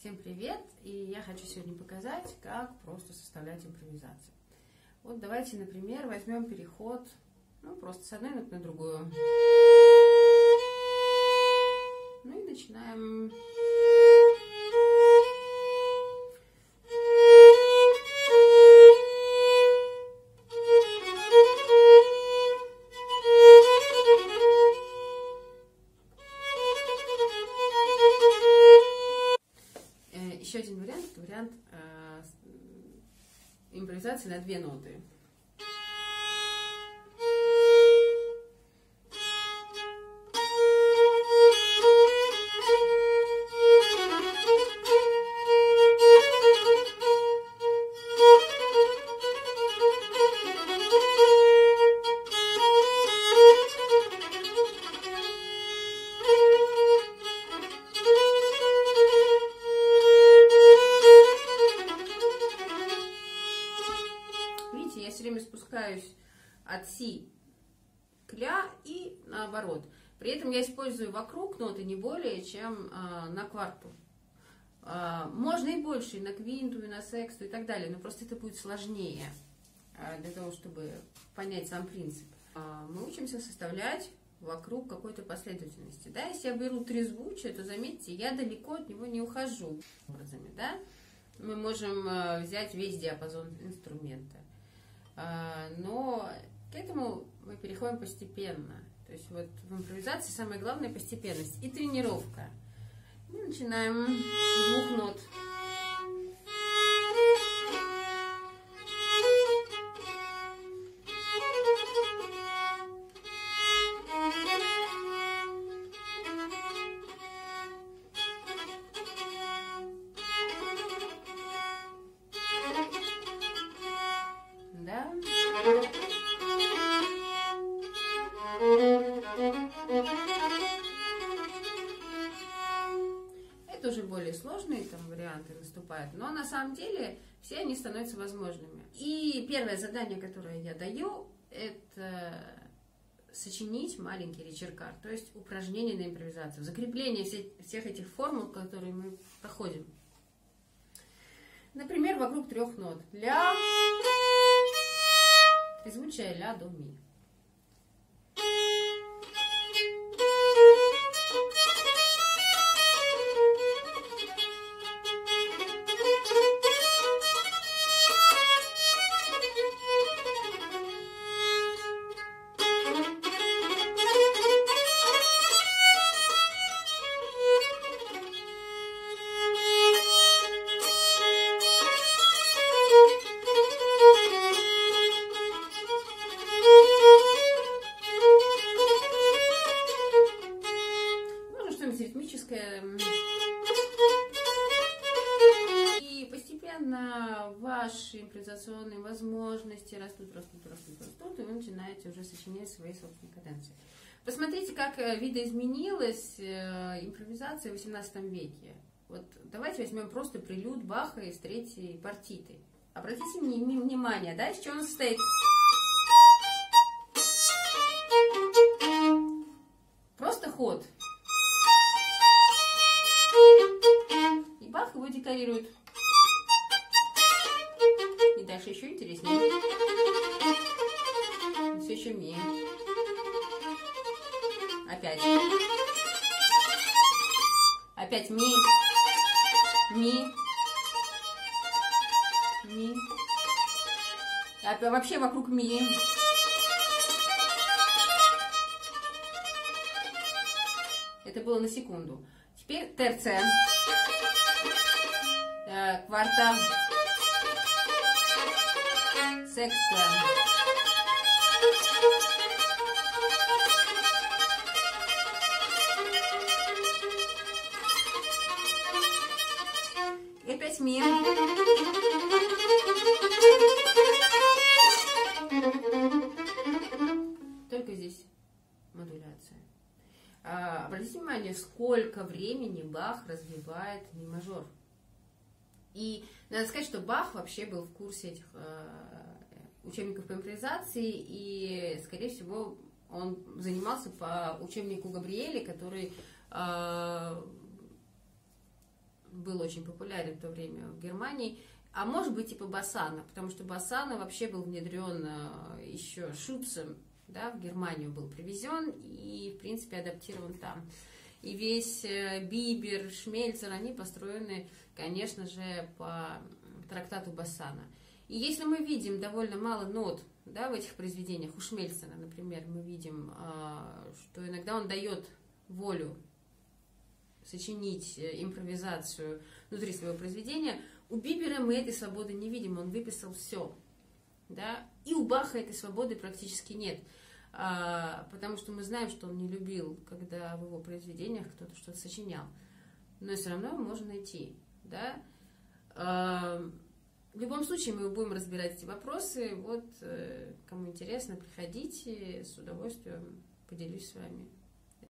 Всем привет! И я хочу сегодня показать, как просто составлять импровизацию. Вот давайте, например, возьмем переход, просто с одной ноты на другую. Ну и начинаем. Еще один вариант, это вариант импровизации на две ноты. Видите, я все время спускаюсь от си к ля и наоборот. При этом я использую вокруг ноты не более чем на кварту. Можно и больше, и на квинту, и на сексту, и так далее, но просто это будет сложнее для того, чтобы понять сам принцип. Мы учимся составлять вокруг какой-то последовательности. Да? Если я беру трезвучие, то заметьте, я далеко от него не ухожу. Да? Мы можем взять весь диапазон инструмента. Но к этому мы переходим постепенно. То есть вот в импровизации самое главное постепенность и тренировка. Мы начинаем с двух нот. Да? Это уже более сложные там варианты наступают, но на самом деле все они становятся возможными. И первое задание, которое я даю, это сочинить маленький речеркар, то есть упражнение на импровизацию, закрепление всех этих формул, которые мы проходим. Например, вокруг трех нот. Ля, трезвучие ля, до, ми. Ритмическое. И постепенно ваши импровизационные возможности растут, и вы начинаете уже сочинять свои собственные каденции. Посмотрите, как видоизменилась импровизация в XVIII веке. Вот давайте возьмем просто прелюд Баха из третьей партиты. Обратите внимание, да, из чего он состоит? Просто ход. И Бах его декорирует. И дальше еще интереснее. Все еще ми. Опять. Опять ми. Ми. Ми. А вообще вокруг ми. Это было на секунду. Теперь терция. Кварта. Секста. И опять ми. Только здесь модуляция. Обратите внимание, сколько времени Бах развивает ми мажор. И надо сказать, что Бах вообще был в курсе этих учебников по импровизации, и, скорее всего, он занимался по учебнику Габриэли, который был очень популярен в то время в Германии, а может быть типа Боссана, потому что Боссана вообще был внедрен еще Шуцем, да, в Германию был привезен и, в принципе, адаптирован там. И весь Бибер, Шмельцер, они построены, конечно же, по трактату Боссана. И если мы видим довольно мало нот, да, в этих произведениях, у Шмельцера, например, мы видим, что иногда он дает волю сочинить импровизацию внутри своего произведения, у Бибера мы этой свободы не видим, он выписал все. Да? И у Баха этой свободы практически нет, потому что мы знаем, что он не любил, когда в его произведениях кто-то что-то сочинял. Но все равно его можно найти. Да? В любом случае мы будем разбирать эти вопросы. Вот, кому интересно, приходите, с удовольствием поделюсь с вами.